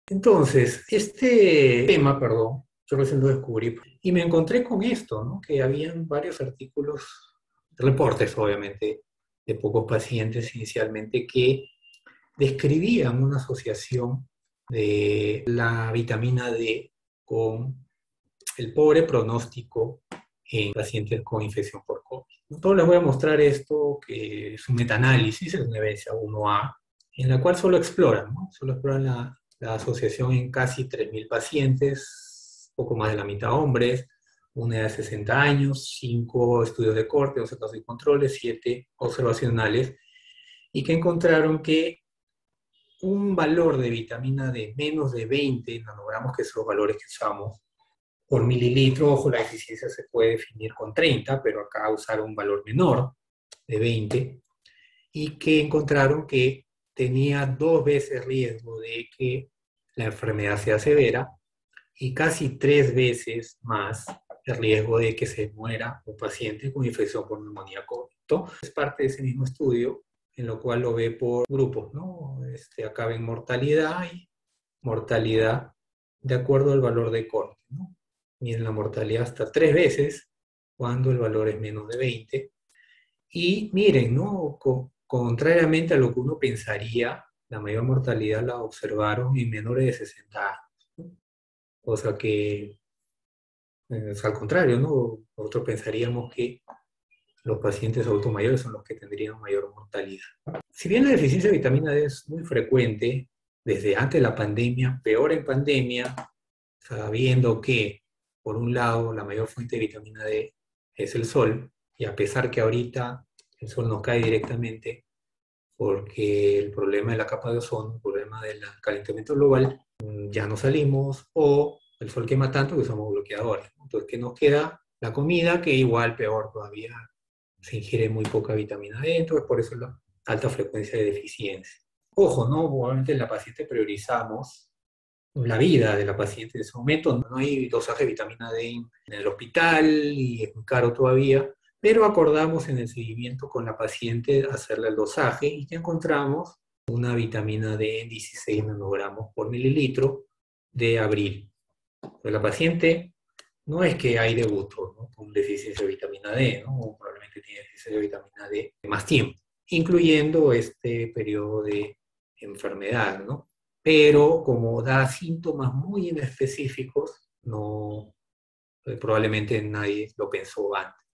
Entonces, este tema, perdón, yo recién lo descubrí y me encontré con esto, ¿no? Que habían varios artículos, reportes obviamente, de pocos pacientes inicialmente que describían una asociación de la vitamina D con el pobre pronóstico en pacientes con infección por COVID. Entonces les voy a mostrar esto, que es un metaanálisis, es una evidencia 1A, en la cual solo exploran, ¿no? Solo exploran la asociación en casi 3.000 pacientes, poco más de la mitad hombres, una edad de 60 años, 5 estudios de corte, 12 casos y controles, 7 observacionales, y que encontraron que un valor de vitamina D menos de 20 nanogramos, que son los valores que usamos, por mililitro. Ojo, la eficiencia se puede definir con 30, pero acá usaron un valor menor de 20, y que encontraron que tenía 2 veces riesgo de que la enfermedad sea severa y casi 3 veces más el riesgo de que se muera un paciente con infección por neumonía COVID. Esto es parte de ese mismo estudio, en lo cual lo ve por grupos, ¿no? Acá ven mortalidad y mortalidad de acuerdo al valor de corte, ¿no? Miden la mortalidad hasta 3 veces cuando el valor es menos de 20. Y miren, ¿no? Contrariamente a lo que uno pensaría, la mayor mortalidad la observaron en menores de 60 años, ¿no? O sea que, es al contrario, ¿no? Nosotros pensaríamos que los pacientes adultos mayores son los que tendrían mayor mortalidad. Si bien la deficiencia de vitamina D es muy frecuente, desde antes de la pandemia, peor en pandemia, sabiendo que, por un lado, la mayor fuente de vitamina D es el sol, y a pesar que ahorita el sol no cae directamente, porque el problema de la capa de ozono, el problema del calentamiento global, ya no salimos, o el sol quema tanto que usamos bloqueadores, ¿no? Entonces, ¿qué nos queda? La comida, que igual peor todavía, se ingiere muy poca vitamina D, entonces por eso la alta frecuencia de deficiencia. Ojo, ¿no? Obviamente en la paciente priorizamos la vida de la paciente en ese momento. No hay dosaje de vitamina D en el hospital y es muy caro todavía, pero acordamos en el seguimiento con la paciente hacerle el dosaje y ya encontramos una vitamina D en 16 nanogramos por mililitro de abril. Pues la paciente no es que hay debutó, ¿no? Con deficiencia de vitamina D, ¿no? O probablemente tiene deficiencia de vitamina D más tiempo, incluyendo este periodo de enfermedad, ¿no? Pero como da síntomas muy inespecíficos, no, probablemente nadie lo pensó antes.